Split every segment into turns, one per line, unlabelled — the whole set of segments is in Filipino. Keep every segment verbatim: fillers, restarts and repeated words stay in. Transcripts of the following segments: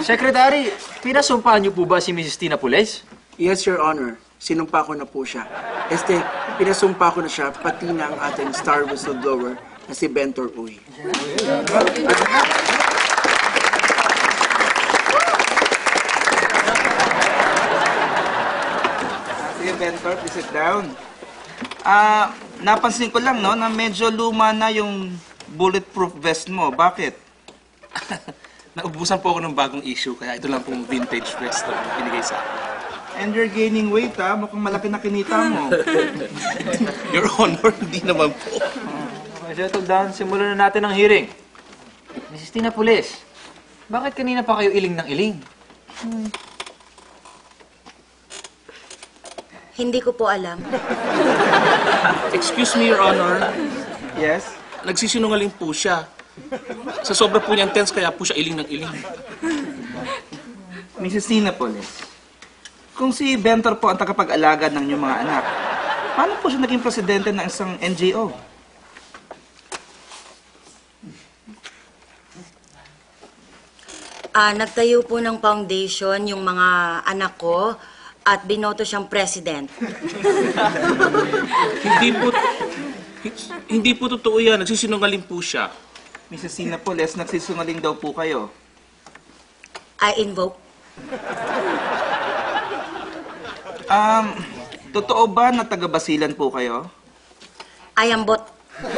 Secretary, pinasumpahan niyo po ba si Missus Tina Pules?
Yes, Your Honor. Sinumpa ko na po siya. Este, pinasumpa ko na siya, pati na ang ating star whistleblower na si Bentor Uy.
Sige, Bentor, please sit down. Ah, napansin ko lang, no, na medyo luma na yung bulletproof vest mo. Bakit?
Naubusan po ako ng bagong issue, kaya ito lang pong vintage vest na binigay sa akin.
And you're gaining weight, ha? Mukhang malaki na kinita mo.
Your Honor, hindi naman po.
Okay, settle down. Simulan na natin ang hearing. Missus Tina Pules, bakit kanina pa kayo iling ng iling?
Hmm. Hindi ko po alam.
Excuse me, Your Honor.
Yes?
Nagsisinungaling po siya. Sa sobra po niyang tense, kaya po siya iling ng iling.
Missus Tina Pules, kung si Bentor po ang tagapag-alaga ng inyong mga anak, paano po siya naging presidente ng isang N G O?
Ah, nagtayo po ng foundation yung mga anak ko at binoto siyang president.
Hindi po... Hindi po totoo yan. Nagsisinungaling po siya.
Missus Tina Pules, nagsisungaling daw po kayo.
I invoke.
Um, totoo ba na taga-Basilan po kayo?
I am bot.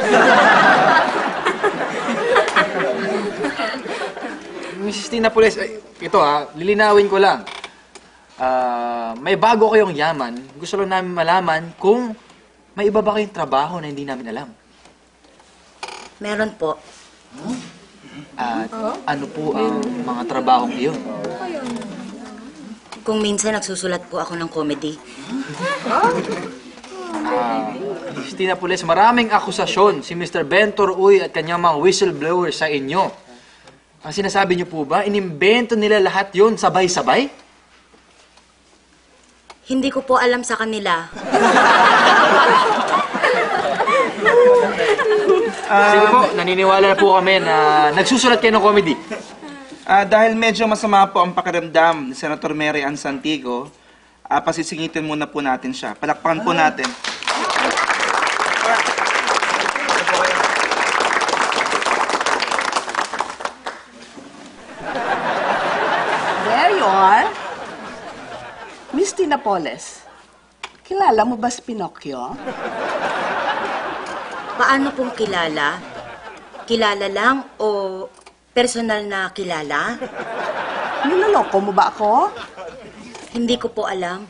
Missus Tina Pules, ay, ito ha, lilinawin ko lang. Ah, may bago kayong yaman. Gusto lang namin malaman kung may iba ba kayong trabaho na hindi namin alam.
Meron po.
At ano po ang mga trabahong iyon?
Kung minsan nagsusulat po ako ng comedy.
Ah, Missus Tina Pules, maraming akusasyon si Mister Bentor Uy at kanyang mga whistleblower sa inyo. Ang sinasabi niyo po ba, inimbento nila lahat yon sabay-sabay?
Hindi ko po alam sa kanila.
Sige po, naniniwala na po kami na nagsusulat kayo ng comedy.
Ah, dahil medyo masama po ang pakiramdam ni Senator Mary Ann Santiago, ah, pasisingitin muna po natin siya. Palakpakan po natin.
There you are. Miss Tina Pules, kilala mo ba si Pinocchio?
Paano pong kilala? Kilala lang o personal na kilala?
Niloloko mo ba ako?
Hindi ko po alam.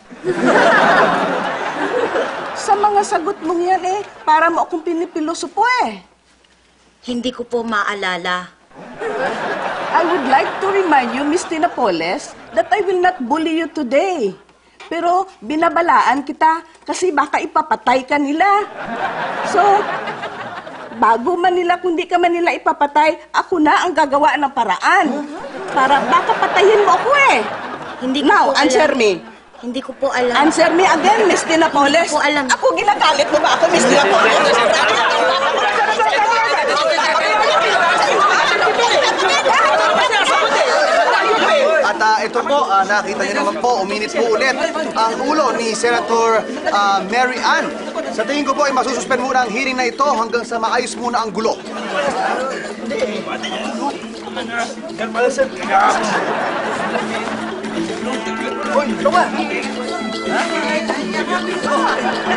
Sa mga sagot mong yan eh, para mo akong pinipilosopo eh.
Hindi ko po maalala.
I would like to remind you, Miss Tina Pules, that I will not bully you today. Pero binabalaan kita kasi baka ipapatay ka nila. So, bago man nila, kung di ka man nila ipapatay, ako na ang gagawa ng paraan. Para baka patayin mo ako eh.
Hindi ko
Now,
po
answer
alam.
me.
Hindi ko po alam.
Answer me again, Miss Tina Pules.
Hindi ko alam.
Ako, ginagalit mo ba ako, Miss Tina Pules?
At uh, ito po, uh, nakita niyo naman po, uminit po ulit ang ulo ni Senator uh, Mary Ann. Sa tingin ko po ay masususpend muna ang hearing na ito hanggang sa maayos muna ang gulo. Hoy, ito ba?